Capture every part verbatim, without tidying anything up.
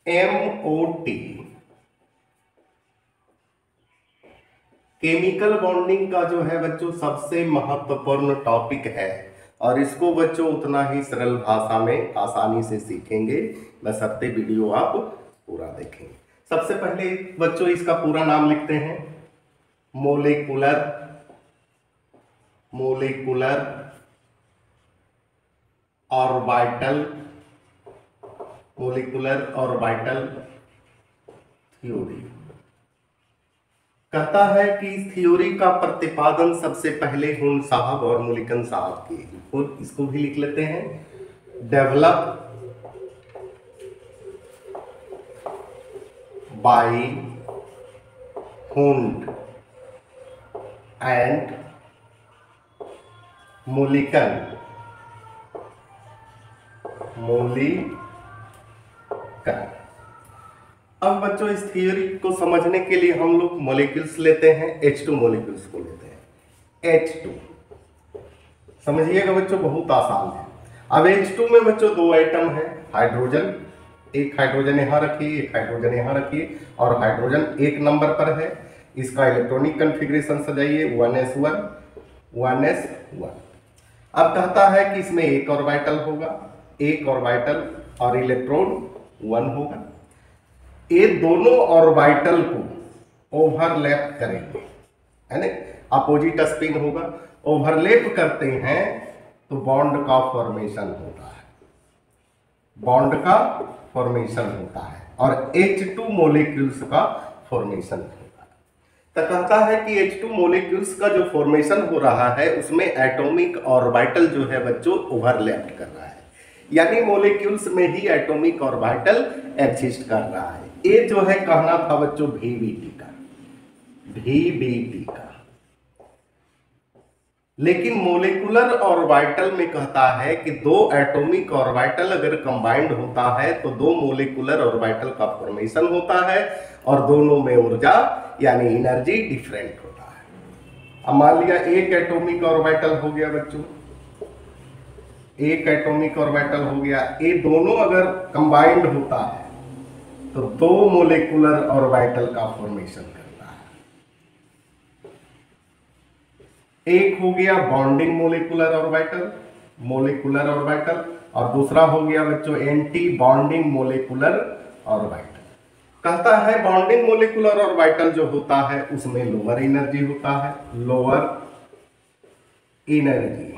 M O T chemical bonding का जो है बच्चों सबसे महत्वपूर्ण टॉपिक है और इसको बच्चों उतना ही सरल भाषा में आसानी से सीखेंगे बशर्ते वीडियो आप पूरा देखेंगे। सबसे पहले बच्चों इसका पूरा नाम लिखते हैं। Molecular molecular orbital molecular orbital theory कहता है कि इस थ्योरी का प्रतिपादन सबसे पहले हुन साहब और मुलिकन साहब किए। और इसको भी लिख लेते हैं। Develop by Hund and Mulliken Mulliken. अब बच्चों इस थियोरी को समझने के लिए हम लोग मॉलिक्यूल्स लेते हैं, एच टू मॉलिक्यूल्स को लेते हैं। एच टू समझिएगा बच्चों, बहुत आसान है। अब एच टू में बच्चों दो एटम है, हाइड्रोजन, एक हाइड्रोजन यहां रखिए, एक हाइड्रोजन यहां रखिए और हाइड्रोजन एक नंबर पर है। इसका इलेक्ट्रॉनिक कन्फिग्रेशन सजाइए one S one one S one. अब कहता है कि इसमें एक ऑर्बिटल होगा, एक ऑर्बिटल और इलेक्ट्रॉन वन होगा। ये दोनों ऑर्बिटल को ओवरलैप करेंगे, है ना, अपोजिट स्पिन होगा। ओवरलैप करते हैं तो बॉन्ड का फॉर्मेशन होता है, बॉन्ड का फॉर्मेशन होता है और एच टू मॉलिक्यूल्स का फॉर्मेशन होता है। तो कहता है कि एच टू मॉलिक्यूल्स का जो फॉर्मेशन हो रहा है उसमें एटॉमिक ऑर्बिटल जो है बच्चों ओवरलैप कर रहा है, यानी मॉलिक्यूल्स में ही एटॉमिक ऑर्बिटल एग्जिस्ट कर रहा है। ये जो है कहना था बच्चों वीबीटी का, वीबीटी का। लेकिन मोलिकुलर ऑर्बिटल में कहता है कि दो एटॉमिक ऑर्बिटल अगर कंबाइंड होता है तो दो मोलिकुलर ऑर्बिटल का फॉर्मेशन होता है और दोनों में ऊर्जा यानी एनर्जी डिफरेंट होता है। अब मान लिया एक एटॉमिक ऑर्बिटल हो गया बच्चों, एक एटॉमिक ऑर्बिटल हो गया, ये दोनों अगर कंबाइंड होता है तो दो मोलिकुलर ऑर्बिटल का फॉर्मेशन करता है। एक हो गया bonding molecular orbital molecular orbital और दूसरा हो गया बच्चों एंटी बॉन्डिंग मोलिकुलर ऑर्बिटल। कहता है बॉन्डिंग मोलिकुलर ऑर्बिटल जो होता है उसमें लोअर एनर्जी होता है, लोअर एनर्जी,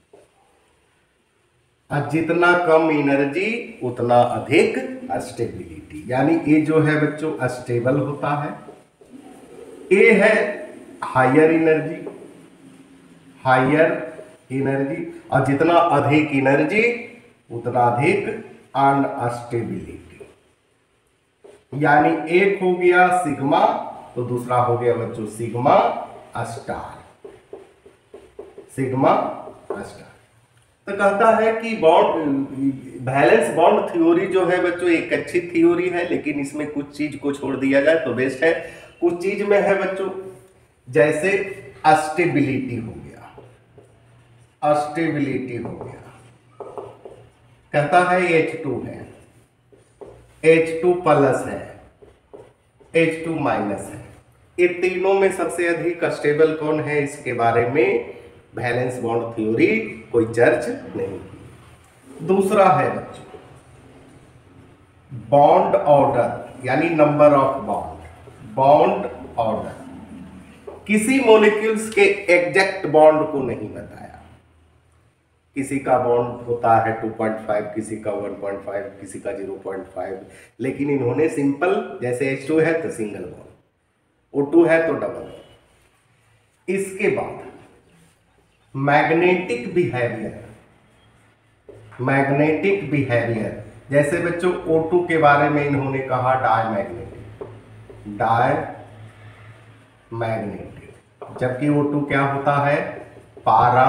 और जितना कम एनर्जी उतना अधिक स्टेबिलिटी, यानी ये जो है बच्चों स्टेबल होता है। ये है हायर एनर्जी, हायर एनर्जी, और जितना अधिक एनर्जी उतना अधिक अनस्टेबिलिटी, यानी एक हो गया सिग्मा तो दूसरा हो गया बच्चों सिग्मा स्टार, सिग्मा स्टार। तो कहता है कि बॉन्ड बैलेंस बॉन्ड थ्योरी जो है बच्चों एक अच्छी थ्योरी है, लेकिन इसमें कुछ चीज को छोड़ दिया जाए तो बेस्ट है। कुछ चीज में है बच्चों जैसे अस्टेबिलिटी हो गया, अस्टेबिलिटी हो गया। कहता है एच टू है, एच टू प्लस है, एच टू माइनस है, ये तीनों में सबसे अधिक स्टेबल कौन है, इसके बारे में बैलेंस बॉन्ड थ्योरी कोई चर्च नहीं की। दूसरा है बच्चों बॉन्ड ऑर्डर, यानी number of bond, bond order. किसी मॉलिक्यूल्स के एग्जैक्ट बॉन्ड को नहीं बताया, किसी का बॉन्ड होता है टू पॉइंट फाइव, किसी का वन पॉइंट फाइव, किसी का ज़ीरो पॉइंट फाइव, लेकिन इन्होंतो सिंपल जैसे एच टू है तो सिंगल बॉन्ड, ओ टू है तो डबल। इसके बाद मैग्नेटिक बिहेवियर, मैग्नेटिक बिहेवियर जैसे बच्चों ओ टू के बारे में इन्होंने कहा डायमैग्नेटिक, डाय मैग्नेटिक, जबकि ओ टू क्या होता है पारा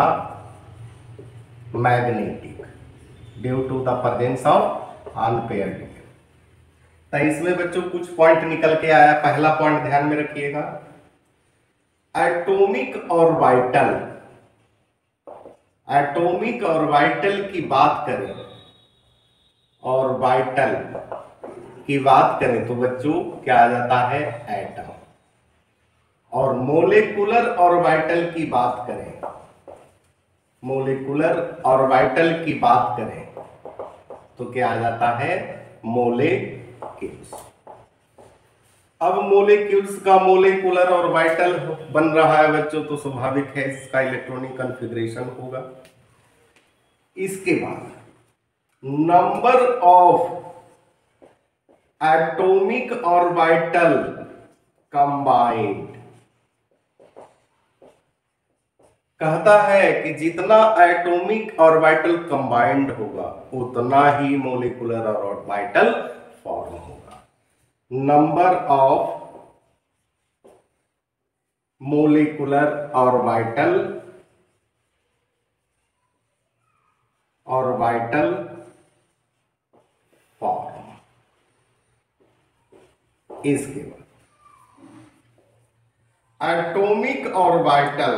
magnetic due to the presence of unpaired electron. तो इसमें बच्चों कुछ पॉइंट निकल के आया। पहला पॉइंट ध्यान में रखिएगा, एटॉमिक ऑर्बिटल, एटॉमिक ऑर्बिटल की बात करें, ऑर्बिटल की बात करें तो बच्चों क्या आ जाता है, एटम। और मोलेकुलर ऑर्बिटल की बात करें, मोलेकुलर ऑर्बिटल की बात करें तो क्या आ जाता है, मोलेक्यूल्स। अब मोलेक्यूल्स का मोलेकुलर ऑर्बिटल बन रहा है बच्चों, तो स्वाभाविक है इसका इलेक्ट्रॉनिक कॉन्फ़िगरेशन होगा। इसके बाद number of atomic orbital combined, कहता है कि जितना एटॉमिक ऑर्बिटल कंबाइंड होगा उतना ही मोलिकुलर ऑर्बिटल फॉर्म होगा। Number of molecular orbital orbital form. इसके बाद atomic orbital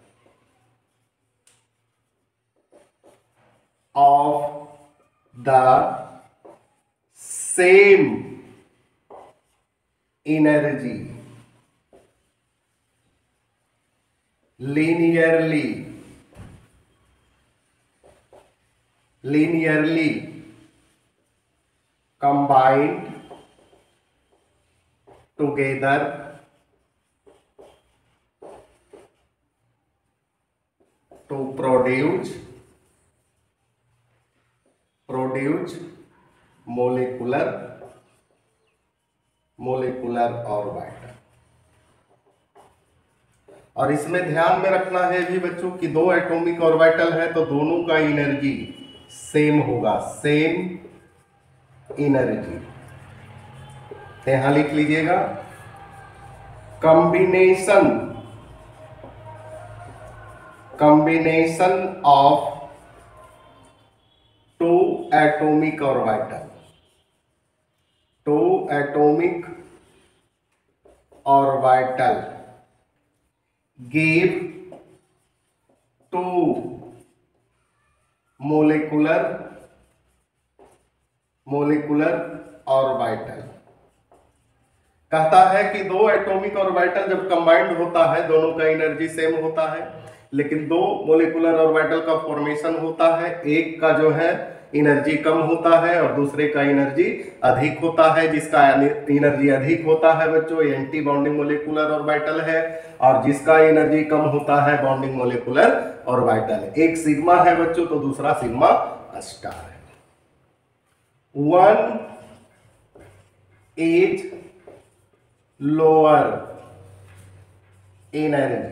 of the same energy linearly linearly combined together to produce produce molecular molecular orbital. और इसमें ध्यान में रखना है भी बच्चों कि दो एटॉमिक ऑर्बिटल है तो दोनों का एनर्जी सेम होगा, सेम एनर्जी। यहां लिख लीजिएगा, combination combination of two atomic orbital two atomic orbital give two molecular molecular orbital. कहता है कि दो एटॉमिक ऑर्बिटल जब कंबाइंड होता है दोनों का एनर्जी सेम होता है, लेकिन दो मोलिकुलर ऑर्बिटल का फॉर्मेशन होता है, एक का जो है एनर्जी कम होता है और दूसरे का एनर्जी अधिक होता है। जिसका एनर्जी अधिक होता है बच्चों एंटी बॉन्डिंग मोलिकुलर ऑर्बिटल है, और जिसका एनर्जी कम होता है बॉन्डिंग मोलिकुलर ऑर्बिटल है। एक सिग्मा है बच्चों तो दूसरा सिग्मा स्टार है। One is lower energy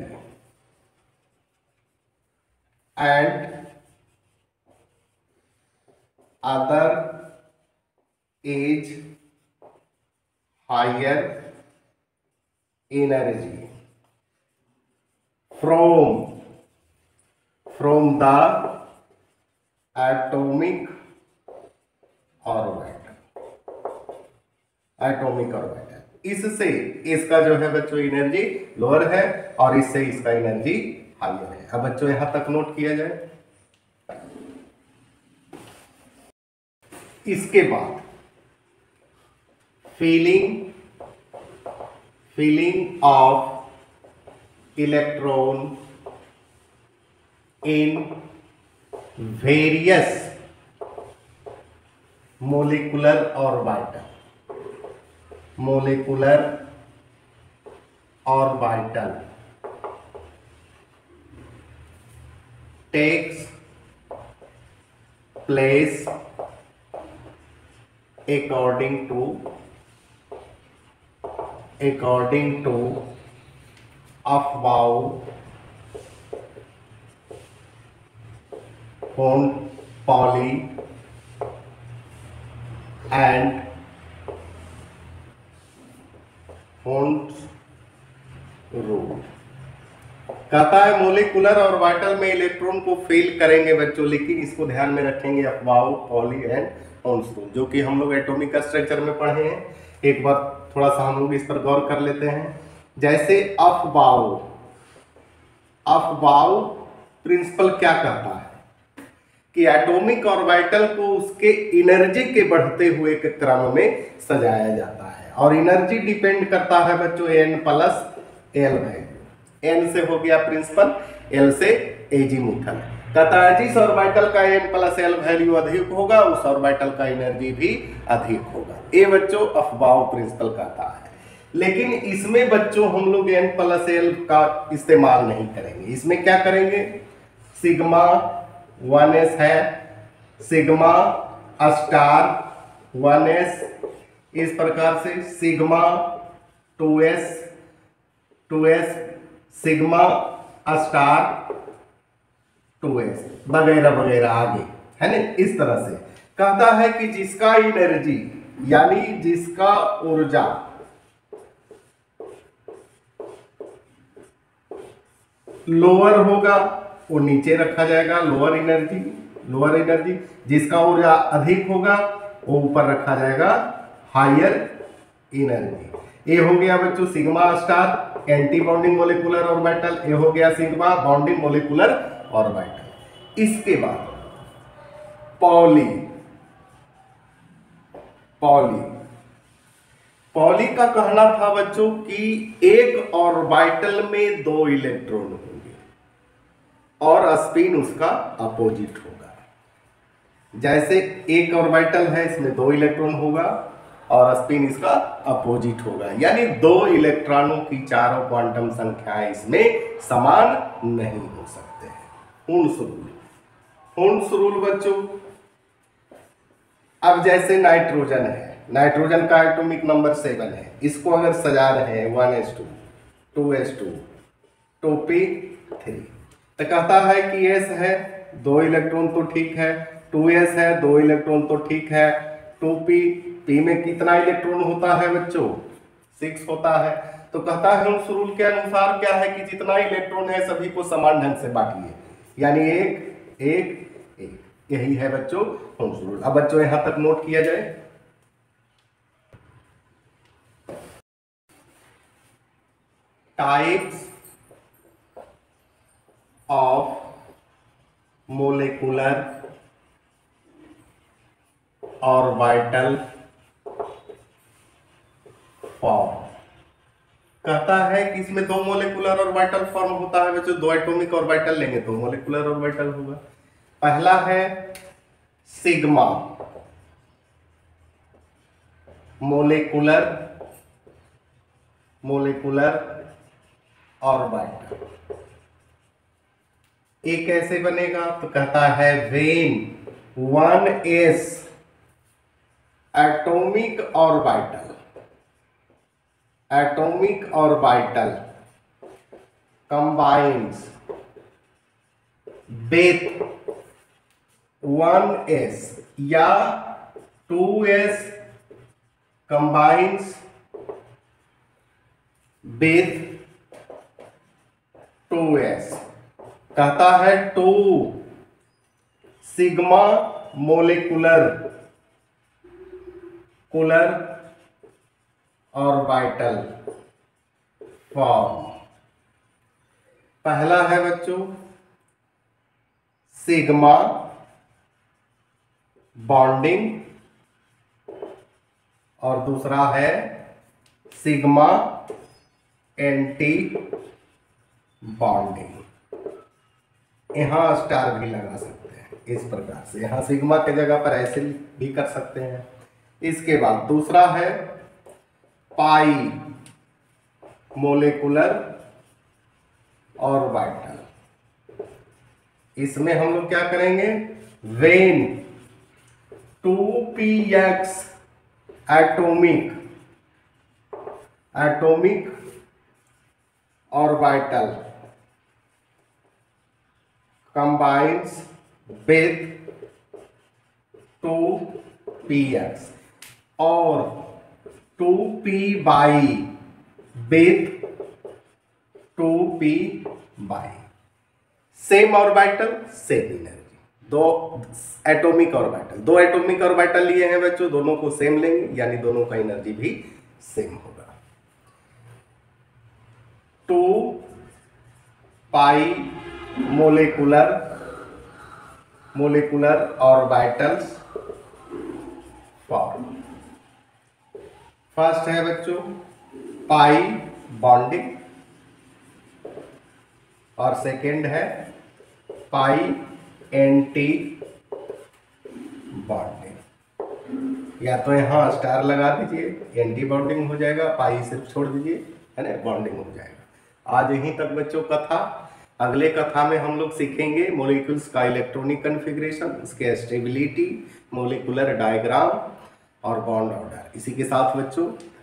and other is higher energy from from the atomic orbital atomic orbital. इससे इसका जो है बच्चों एनर्जी लोअर है और इससे इसका एनर्जी हाइयर है। अब बच्चों यहां तक नोट किया जाए। इसके बाद filling filling of electron in various molecular orbital molecular orbital takes place according to according to above von Pauli and Hund's rule। कहता है मोलिकुलर ऑर्बिटल में इलेक्ट्रॉन को फेल करेंगे बच्चों, लेकिन इसको ध्यान में रखेंगे अफवाह पॉली एंड हॉन्स रूल, जो कि हम लोग एटॉमिक स्ट्रक्चर में पढ़े हैं। एक बार थोड़ा सा हम लोग इस पर गौर कर लेते हैं। जैसे अफवाह अफवाह प्रिंसिपल क्या कहता है कि एटॉमिक ऑर्बिटल को उसके एनर्जी के बढ़ते हुए के क्रम में सजाया जाता है, और एनर्जी डिपेंड करता है बच्चों N plus L value. N से हो गया प्रिंसिपल, एल से एजीमुथल। कहता है जिस ऑर्बिटल का एन प्लस एल वैल्यू अधिक होगा उस ऑर्बिटल का एनर्जी भी अधिक होगा। ये बच्चों अफबाउ प्रिंसिपल कहता है। लेकिन इसमें बच्चों हम लोग एन प्लस एल का इस्तेमाल नहीं करेंगे। इसमें क्या करेंगे, सिग्मा वन एस है, सिग्मा स्टार वन एस, इस प्रकार से sigma two S two S, sigma star two S वगैरह वगैरह आगे है ना। इस तरह से कहता है कि जिसका एनर्जी यानी जिसका ऊर्जा लोअर होगा वो नीचे रखा जाएगा, लोअर एनर्जी लोअर एनर्जी। जिसका ऊर्जा अधिक होगा वो ऊपर रखा जाएगा, हायर एनर्जी। ये हो गया बच्चों sigma star anti bonding molecular orbital, ये हो गया सिग्मा बॉन्डिंग मोलिकुलर ऑर्बिटल। इसके बाद पॉली पॉली पॉली का कहना था बच्चों कि एक ऑर्बिटल में दो इलेक्ट्रॉन होंगे और स्पिन उसका अपोजिट होगा। जैसे एक ऑर्बिटल है इसमें दो इलेक्ट्रॉन होगा और स्पिन इसका अपोजिट होगा, यानी दो इलेक्ट्रॉनों की चारों क्वांटम संख्याएं इसमें समान नहीं हो सकते हैं। हुन्स रूल हुन्स रूल बच्चों, अब जैसे नाइट्रोजन है, नाइट्रोजन का एटॉमिक नंबर सेवन है, इसको अगर सजा रहे हैं one S two two S two two P three, तो कहता है कि एस है दो इलेक्ट्रॉन तो ठीक है, टू एस है दो इलेक्ट्रॉन तो ठीक है, टू पी पी में कितना इलेक्ट्रॉन होता है बच्चों, सिक्स होता है। तो कहता है उस रूल के अनुसार क्या है कि जितना इलेक्ट्रॉन है सभी को समान ढंग से बांटिए, यानी एक एक एक, यही है बच्चों उस रूल। अब बच्चों यहां तक नोट किया जाए। Types of molecular orbital form. कहता है कि इसमें दो मोलिकुलर ऑर्बिटल फॉर्म होता है बच्चों, दो एटॉमिक ऑर्बिटल लेंगे तो मोलिकुलर ऑर्बिटल होगा। पहला है सिग्मा मोलिकुलर मोलिकुलर ऑर्बिटल। ये कैसे बनेगा, तो कहता है when one S atomic orbital atomic orbital combines with one S या two S combines with two S. कहता है टू सिग्मा मोलिकुलर कुलर ऑर्बिटल फॉर्म। पहला है बच्चों सिग्मा बॉन्डिंग और दूसरा है सिग्मा एंटी बॉन्डिंग। यहां स्टार भी लगा सकते हैं इस प्रकार से, यहां सिग्मा के जगह पर ऐसे भी कर सकते हैं। इसके बाद दूसरा है पाई मोलिकुलर ऑर्बिटल। इसमें हम लोग क्या करेंगे, when two P X atomic atomic orbital combines with two P X और two P Y with two P Y same orbital same energy. दो एटॉमिक ऑर्बिटल दो एटॉमिक ऑर्बिटल लिए हैं बच्चों, दोनों को सेम लेंगे यानी दोनों का एनर्जी भी सेम होगा। Two pi molecular molecular orbitals form. First है बच्चों पाई बॉन्डिंग और सेकेंड है पाई एंटी बॉन्डिंग। या तो यहाँ स्टार लगा दीजिए, एंटी बॉन्डिंग हो जाएगा, पाई सिर्फ छोड़ दीजिए, है ना, बॉन्डिंग हो जाएगा। आज यहीं तक बच्चों कथा। अगले कथा में हम लोग सीखेंगे मॉलिक्यूल्स का इलेक्ट्रॉनिक कॉन्फ़िगरेशन, उसके स्टेबिलिटी, मॉलिक्यूलर डायग्राम और बॉन्ड ऑर्डर। इसी के साथ बच्चों